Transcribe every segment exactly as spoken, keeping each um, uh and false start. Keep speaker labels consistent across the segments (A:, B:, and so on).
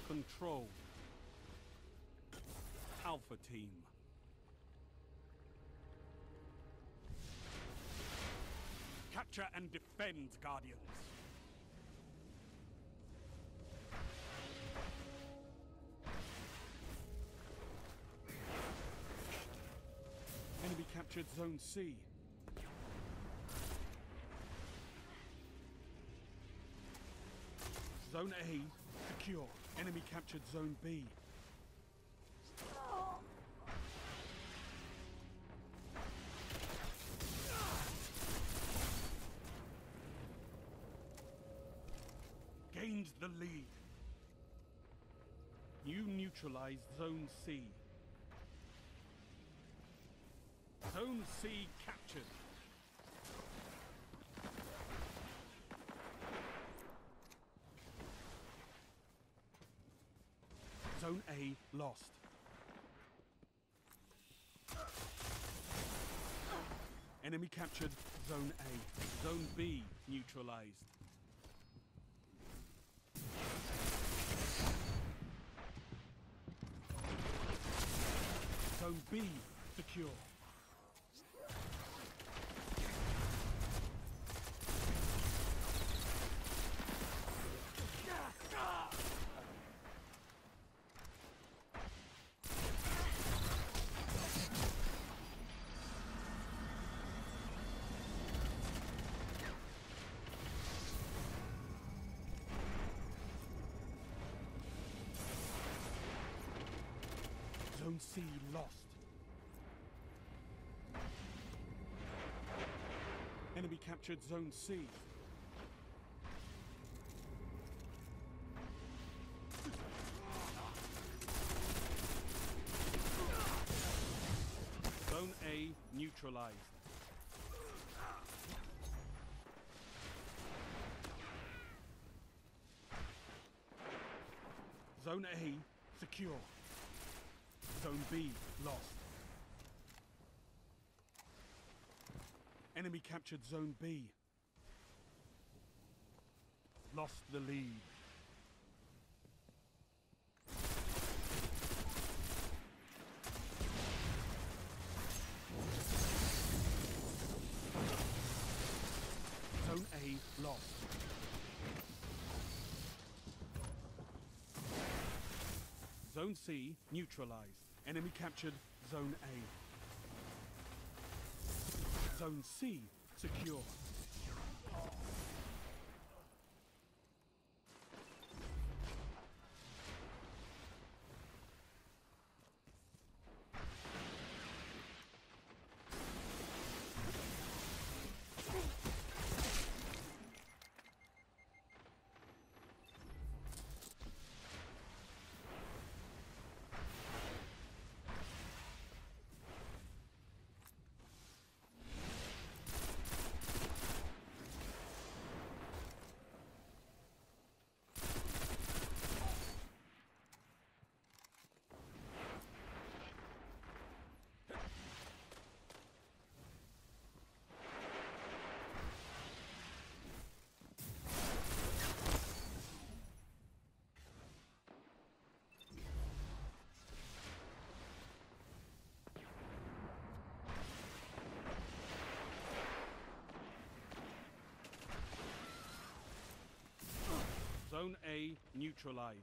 A: Control. Alpha Team. Capture and defend, Guardians. Enemy captured Zone C. Zone A secure. Enemy captured Zone B. Gained the lead. You neutralized Zone C. Zone C captured. Zone A lost. Enemy captured Zone A. Zone B neutralized. Zone B secure. Zone C lost. Enemy captured Zone C. Zone A neutralized. Zone A secure. Zone B lost. Enemy captured Zone B. Lost the lead. Zone A lost. Zone C neutralized. Enemy captured Zone A. Zone C secure. Zone A neutralized.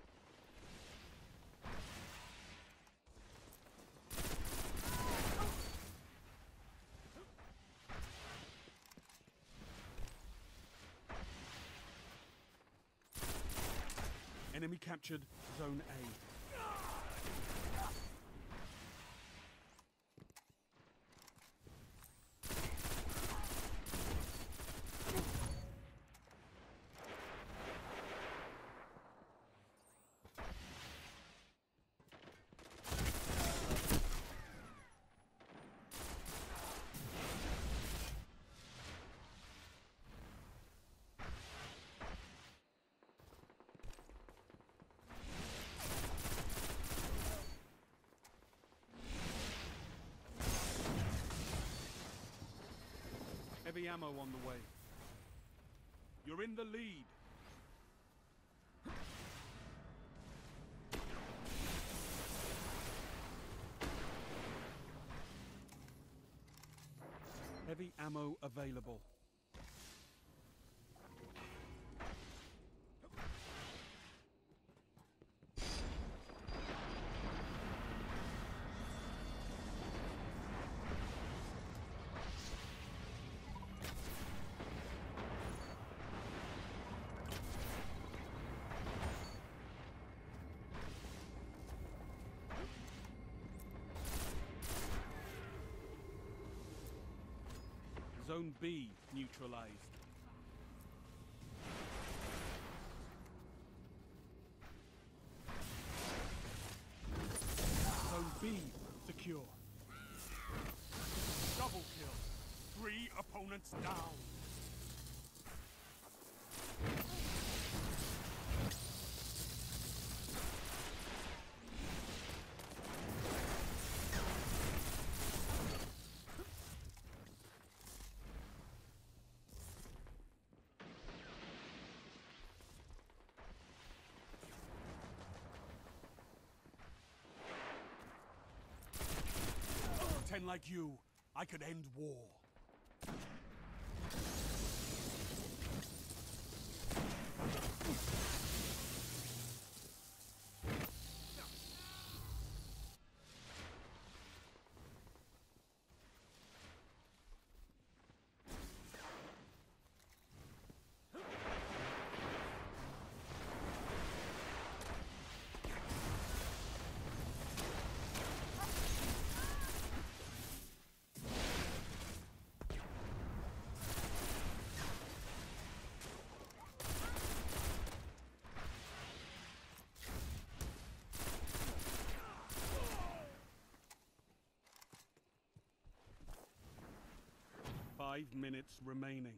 A: Enemy captured Zone A. Heavy ammo on the way. You're in the lead. heavy ammo available. Zone B neutralized. Zone B secure.
B: Double kill. Three opponents down. Ten like you, I could end war.
A: Five minutes remaining.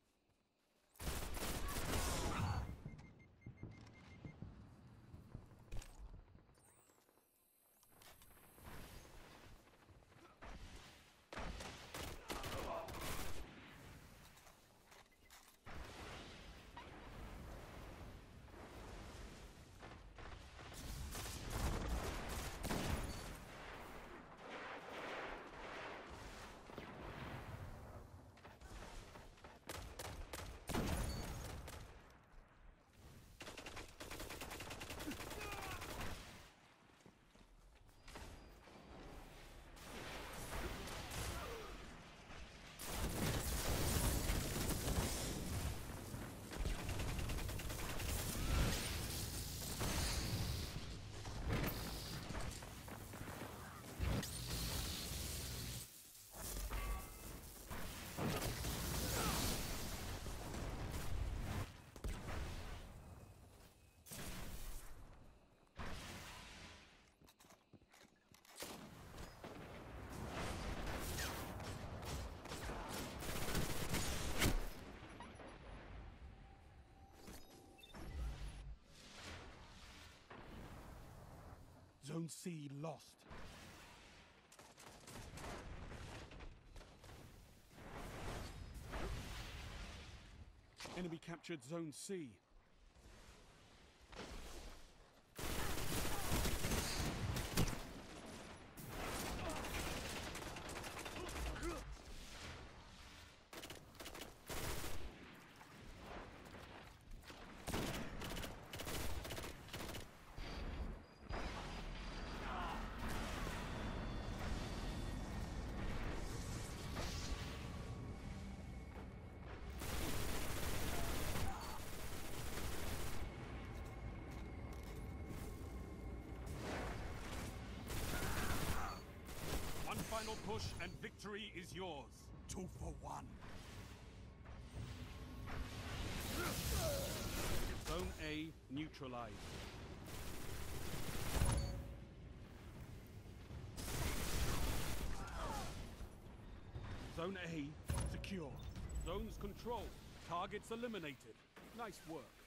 A: Zone C lost. Enemy captured Zone C.
B: Final push and victory is yours. Two for one.
A: Zone A neutralized. Zone A secure. Zones controlled. Targets eliminated. Nice work.